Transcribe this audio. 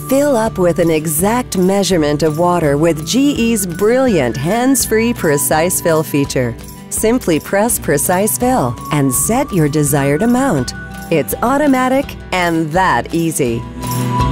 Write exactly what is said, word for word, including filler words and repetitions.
Fill up with an exact measurement of water with G E's brilliant hands-free Precise Fill feature. Simply press Precise Fill and set your desired amount. It's automatic and that easy.